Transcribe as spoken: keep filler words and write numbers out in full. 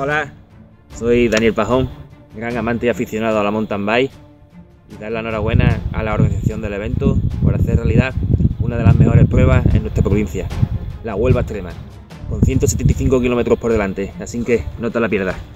Hola, soy Daniel Pajón, gran amante y aficionado a la mountain bike, y dar la enhorabuena a la organización del evento por hacer realidad una de las mejores pruebas en nuestra provincia, la Huelva Extrema, con ciento setenta y cinco kilómetros por delante, así que no te la pierdas.